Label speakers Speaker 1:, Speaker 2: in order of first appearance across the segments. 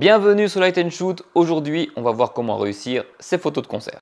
Speaker 1: Bienvenue sur Light & Shoot. Aujourd'hui, on va voir comment réussir ses photos de concert.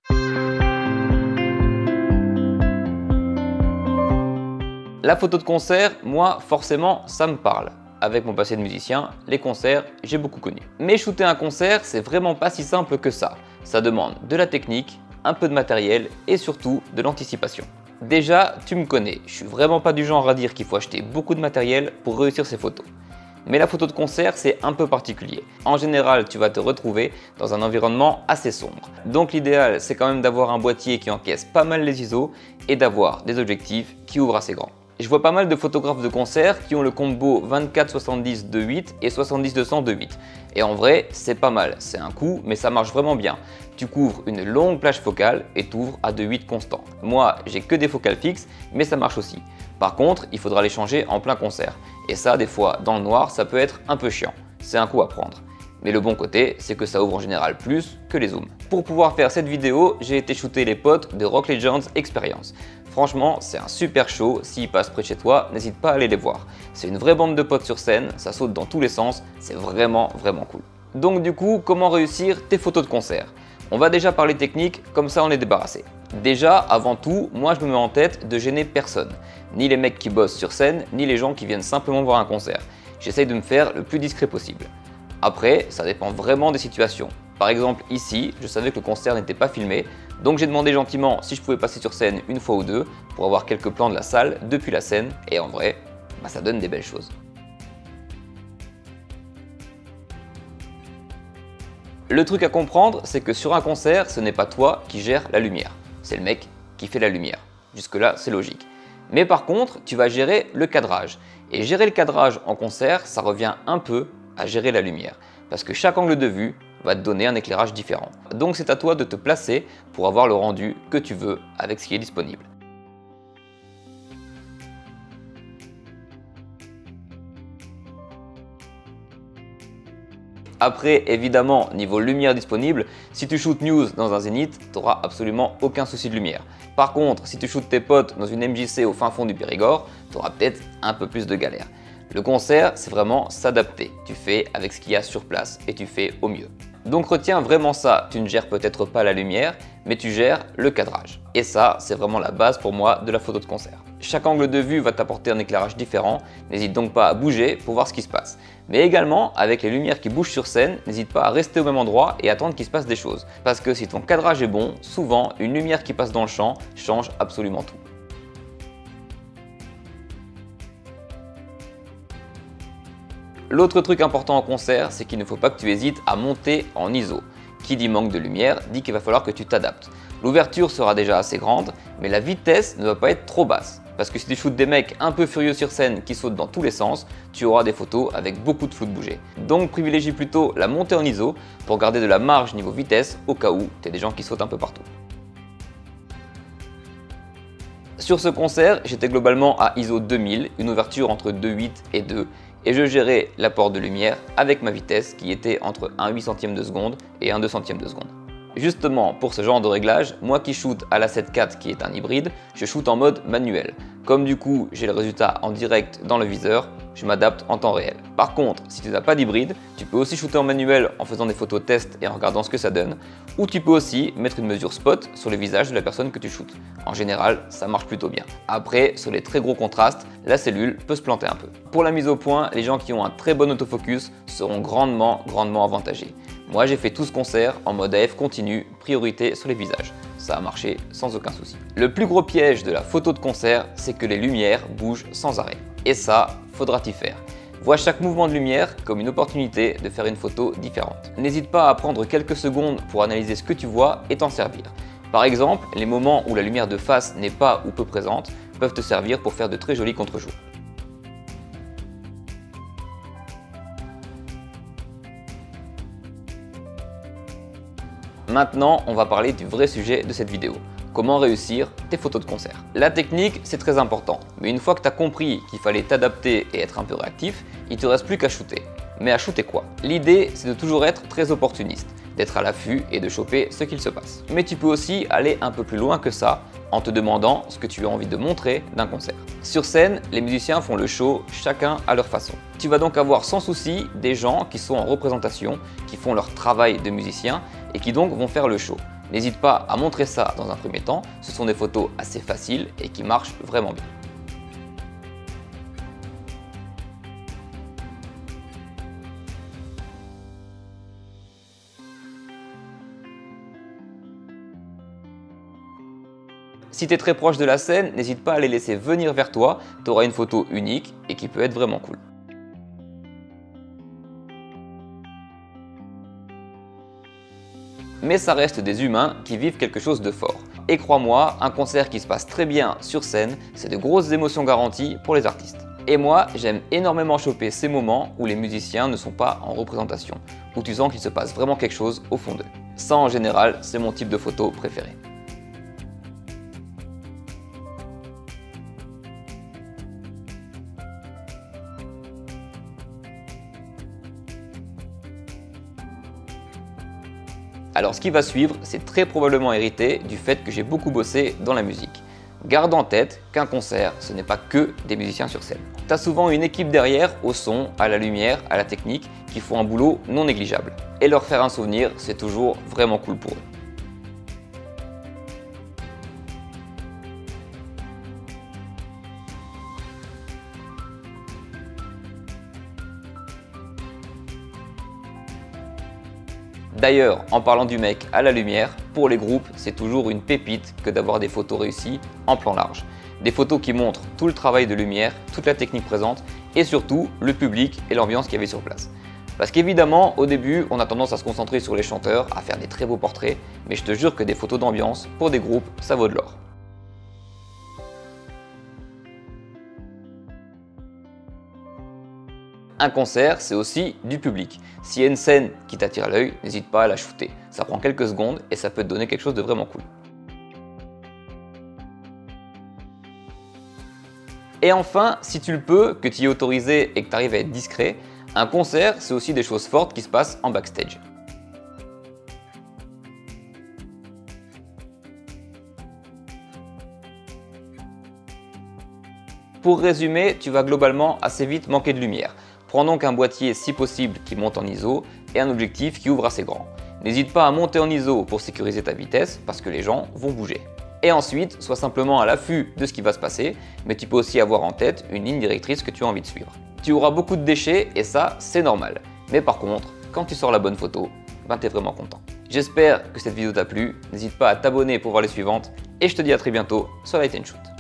Speaker 1: La photo de concert, moi, forcément, ça me parle. Avec mon passé de musicien, les concerts, j'ai beaucoup connu. Mais shooter un concert, c'est vraiment pas si simple que ça. Ça demande de la technique, un peu de matériel et surtout de l'anticipation. Déjà, tu me connais, je suis vraiment pas du genre à dire qu'il faut acheter beaucoup de matériel pour réussir ses photos. Mais la photo de concert, c'est un peu particulier. En général, tu vas te retrouver dans un environnement assez sombre. Donc l'idéal, c'est quand même d'avoir un boîtier qui encaisse pas mal les ISO et d'avoir des objectifs qui ouvrent assez grand. Je vois pas mal de photographes de concert qui ont le combo 24-70 2.8 et 70-200 2.8. Et en vrai, c'est pas mal, c'est un coup, mais ça marche vraiment bien. Tu couvres une longue plage focale et t'ouvres à 2.8 constant. Moi, j'ai que des focales fixes, mais ça marche aussi. Par contre, il faudra les changer en plein concert. Et ça, des fois, dans le noir, ça peut être un peu chiant. C'est un coup à prendre. Mais le bon côté, c'est que ça ouvre en général plus que les zooms. Pour pouvoir faire cette vidéo, j'ai été shooter les potes de Rock Legends Experience. Franchement, c'est un super show, s'ils passent près de chez toi, n'hésite pas à aller les voir. C'est une vraie bande de potes sur scène, ça saute dans tous les sens, c'est vraiment cool. Donc du coup, comment réussir tes photos de concert? On va déjà parler technique, comme ça on est débarrassé. Déjà, avant tout, moi je me mets en tête de gêner personne. Ni les mecs qui bossent sur scène, ni les gens qui viennent simplement voir un concert. J'essaye de me faire le plus discret possible. Après, ça dépend vraiment des situations. Par exemple, ici, je savais que le concert n'était pas filmé, donc j'ai demandé gentiment si je pouvais passer sur scène une fois ou deux pour avoir quelques plans de la salle depuis la scène, et en vrai, ça donne des belles choses. Le truc à comprendre, c'est que sur un concert, ce n'est pas toi qui gères la lumière, c'est le mec qui fait la lumière. Jusque-là, c'est logique. Mais par contre, tu vas gérer le cadrage. Et gérer le cadrage en concert, ça revient un peu à gérer la lumière, parce que chaque angle de vue va te donner un éclairage différent. Donc c'est à toi de te placer pour avoir le rendu que tu veux avec ce qui est disponible. Après, évidemment, niveau lumière disponible, si tu shootes news dans un zénith, tu n'auras absolument aucun souci de lumière. Par contre, si tu shootes tes potes dans une MJC au fin fond du Périgord, tu auras peut-être un peu plus de galère. Le concert, c'est vraiment s'adapter. Tu fais avec ce qu'il y a sur place et tu fais au mieux. Donc retiens vraiment ça, tu ne gères peut-être pas la lumière, mais tu gères le cadrage. Et ça, c'est vraiment la base pour moi de la photo de concert. Chaque angle de vue va t'apporter un éclairage différent, n'hésite donc pas à bouger pour voir ce qui se passe. Mais également, avec les lumières qui bougent sur scène, n'hésite pas à rester au même endroit et attendre qu'il se passe des choses. Parce que si ton cadrage est bon, souvent, une lumière qui passe dans le champ change absolument tout. L'autre truc important en concert, c'est qu'il ne faut pas que tu hésites à monter en ISO. Qui dit manque de lumière, dit qu'il va falloir que tu t'adaptes. L'ouverture sera déjà assez grande, mais la vitesse ne doit pas être trop basse. Parce que si tu shootes des mecs un peu furieux sur scène qui sautent dans tous les sens, tu auras des photos avec beaucoup de flou de bouger. Donc privilégie plutôt la montée en ISO pour garder de la marge niveau vitesse au cas où tu as des gens qui sautent un peu partout. Sur ce concert, j'étais globalement à ISO 2000, une ouverture entre 2.8 et 2, et je gérais l'apport de lumière avec ma vitesse qui était entre 1 8 centième de seconde et 1 2 centième de seconde. Justement, pour ce genre de réglage, moi qui shoot à la 7.4 qui est un hybride, je shoot en mode manuel. Comme du coup j'ai le résultat en direct dans le viseur, je m'adapte en temps réel. Par contre, si tu n'as pas d'hybride, tu peux aussi shooter en manuel en faisant des photos test et en regardant ce que ça donne, ou tu peux aussi mettre une mesure spot sur le visage de la personne que tu shootes. En général, ça marche plutôt bien. Après, sur les très gros contrastes, la cellule peut se planter un peu. Pour la mise au point, les gens qui ont un très bon autofocus seront grandement avantagés. Moi, j'ai fait tout ce concert en mode AF continu, priorité sur les visages. Ça a marché sans aucun souci. Le plus gros piège de la photo de concert, c'est que les lumières bougent sans arrêt. Et ça, faudra t'y faire. Vois chaque mouvement de lumière comme une opportunité de faire une photo différente. N'hésite pas à prendre quelques secondes pour analyser ce que tu vois et t'en servir. Par exemple, les moments où la lumière de face n'est pas ou peu présente peuvent te servir pour faire de très jolis contre-jours. Maintenant, on va parler du vrai sujet de cette vidéo. Comment réussir tes photos de concert. La technique, c'est très important. Mais une fois que tu as compris qu'il fallait t'adapter et être un peu réactif, il ne te reste plus qu'à shooter. Mais à shooter quoi? L'idée, c'est de toujours être très opportuniste, d'être à l'affût et de choper ce qu'il se passe. Mais tu peux aussi aller un peu plus loin que ça en te demandant ce que tu as envie de montrer d'un concert. Sur scène, les musiciens font le show chacun à leur façon. Tu vas donc avoir sans souci des gens qui sont en représentation, qui font leur travail de musicien et qui donc vont faire le show. N'hésite pas à montrer ça dans un premier temps, ce sont des photos assez faciles et qui marchent vraiment bien. Si tu es très proche de la scène, n'hésite pas à les laisser venir vers toi, tu auras une photo unique et qui peut être vraiment cool. Mais ça reste des humains qui vivent quelque chose de fort. Et crois-moi, un concert qui se passe très bien sur scène, c'est de grosses émotions garanties pour les artistes. Et moi, j'aime énormément choper ces moments où les musiciens ne sont pas en représentation, où tu sens qu'il se passe vraiment quelque chose au fond d'eux. Ça en général, c'est mon type de photo préféré. Alors ce qui va suivre, c'est très probablement hérité du fait que j'ai beaucoup bossé dans la musique. Garde en tête qu'un concert, ce n'est pas que des musiciens sur scène. Tu as souvent une équipe derrière, au son, à la lumière, à la technique, qui font un boulot non négligeable. Et leur faire un souvenir, c'est toujours vraiment cool pour eux. D'ailleurs, en parlant du mec à la lumière, pour les groupes, c'est toujours une pépite que d'avoir des photos réussies en plan large. Des photos qui montrent tout le travail de lumière, toute la technique présente et surtout le public et l'ambiance qu'il y avait sur place. Parce qu'évidemment, au début, on a tendance à se concentrer sur les chanteurs, à faire des très beaux portraits, mais je te jure que des photos d'ambiance, pour des groupes, ça vaut de l'or. Un concert, c'est aussi du public. S'il y a une scène qui t'attire l'œil, n'hésite pas à la shooter. Ça prend quelques secondes et ça peut te donner quelque chose de vraiment cool. Et enfin, si tu le peux, que tu y es autorisé et que tu arrives à être discret, un concert, c'est aussi des choses fortes qui se passent en backstage. Pour résumer, tu vas globalement assez vite manquer de lumière. Prends donc un boîtier si possible qui monte en ISO et un objectif qui ouvre assez grand. N'hésite pas à monter en ISO pour sécuriser ta vitesse parce que les gens vont bouger. Et ensuite, sois simplement à l'affût de ce qui va se passer, mais tu peux aussi avoir en tête une ligne directrice que tu as envie de suivre. Tu auras beaucoup de déchets et ça, c'est normal. Mais par contre, quand tu sors la bonne photo, ben t'es vraiment content. J'espère que cette vidéo t'a plu, n'hésite pas à t'abonner pour voir les suivantes et je te dis à très bientôt sur Light & Shoot.